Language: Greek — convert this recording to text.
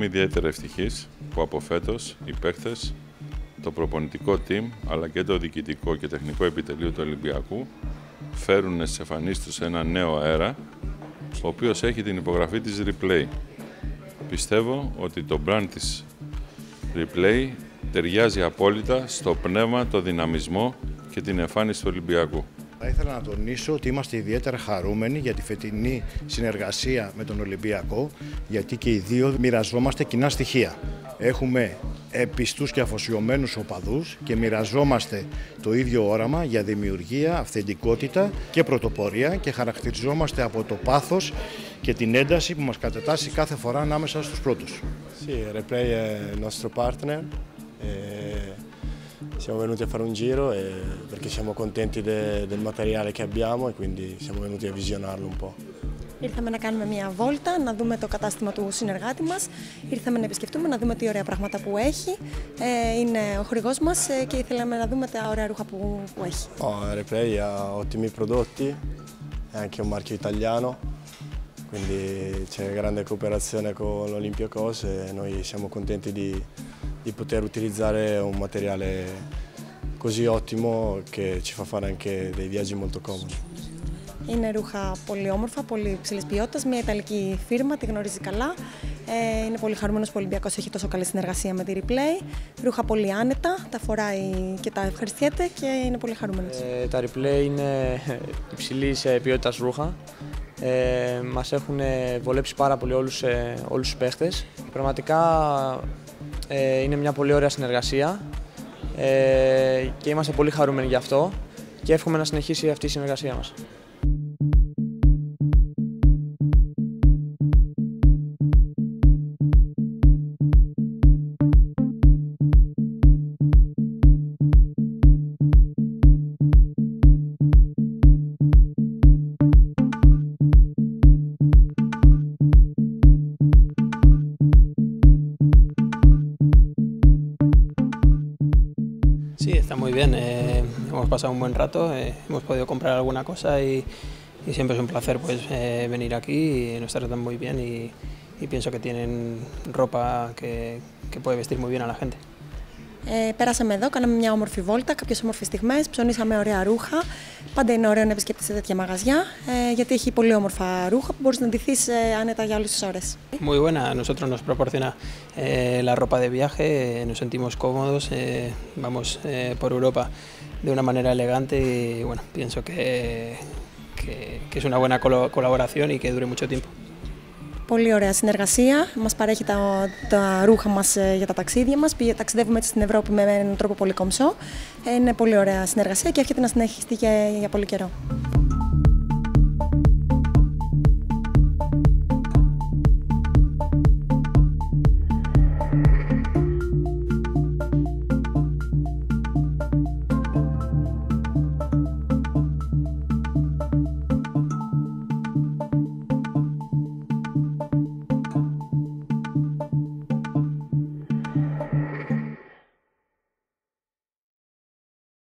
ιδιαίτερα ευτυχής που από φέτος οι παίκτες, το προπονητικό team αλλά και το διοικητικό και τεχνικό επιτελείο του Ολυμπιακού φέρουν στις εμφανίσεις τους ένα νέο αέρα, ο οποίος έχει την υπογραφή της Replay. Πιστεύω ότι το brand της Replay ταιριάζει απόλυτα στο πνεύμα, το δυναμισμό και την εμφάνιση του Ολυμπιακού. Θα ήθελα να τονίσω ότι είμαστε ιδιαίτερα χαρούμενοι για τη φετινή συνεργασία με τον Ολυμπιακό, γιατί και οι δύο μοιραζόμαστε κοινά στοιχεία. Έχουμε πιστούς και αφοσιωμένους οπαδούς και μοιραζόμαστε το ίδιο όραμα για δημιουργία, αυθεντικότητα και πρωτοπορία και χαρακτηριζόμαστε από το πάθος και την ένταση που μας κατατάσσει κάθε φορά ανάμεσα στους πρώτους. Sì, Replay è il nostro partner. Siamo venuti a fare un giro perché siamo contenti del materiale che abbiamo e quindi siamo venuti a visionarlo un po'. Ήρθαμε να κάνουμε μια βόλτα, να δούμε το κατάστημα του συνεργάτη μας. Ήρθαμε να επισκεφτούμε, να δούμε τι ωραία πράγματα που έχει. Είναι ο χορηγός μας και ήθελαμε να δούμε τα ωραία ρούχα που έχει. Replay ha ottimi prodotti, è anche un marchio italiano, quindi c'è grande cooperazione con l'Olympiakos e noi siamo contenti di poter utilizzare un materiale così ottimo che ci fa fare anche dei viaggi molto comodi. Είναι ρούχα πολύ όμορφα, πολύ υψηλής ποιότητας, μια ιταλική φίρμα, τη γνωρίζει καλά. Είναι πολύ χαρούμενος που ο Ολυμπιακός έχει τόσο καλή συνεργασία με τη Replay. Ρούχα πολύ άνετα, τα φοράει και τα ευχαριστιέται και είναι πολύ χαρούμενος. Τα Replay είναι υψηλής ποιότητας ρούχα. Μας έχουν βολέψει πάρα πολύ όλους τους παίχτες. Πραγματικά είναι μια πολύ ωραία συνεργασία και είμαστε πολύ χαρούμενοι γι' αυτό και εύχομαι να συνεχίσει αυτή η συνεργασία μας. Sí, está muy bien. Hemos pasado un buen rato, hemos podido comprar alguna cosa y siempre es un placer pues, venir aquí y nos tratan muy bien y pienso que tienen ropa que puede vestir muy bien a la gente. Πέρασαμε εδώ, κάναμε μια όμορφη βόλτα, κάποιες όμορφες στιγμές, ψωνίσαμε ωραία ρούχα. Πάντα είναι ωραίο να επισκέπτεσαι τέτοια μαγαζιά, γιατί έχει πολύ όμορφα ρούχα που μπορείς να ντυθείς άνετα για όλες τις ώρες. Muy buena, a nosotros nos proporciona la ropa de viaje, nos sentimos cómodos, vamos por Europa de una manera elegante y bueno, pienso que es una buena colaboración y que dure mucho tiempo. Πολύ ωραία συνεργασία, μας παρέχει τα ρούχα μας για τα ταξίδια μας. Ταξιδεύουμε έτσι στην Ευρώπη με έναν τρόπο πολύ κομψό. Είναι πολύ ωραία συνεργασία και έρχεται να συνεχιστεί για πολύ καιρό.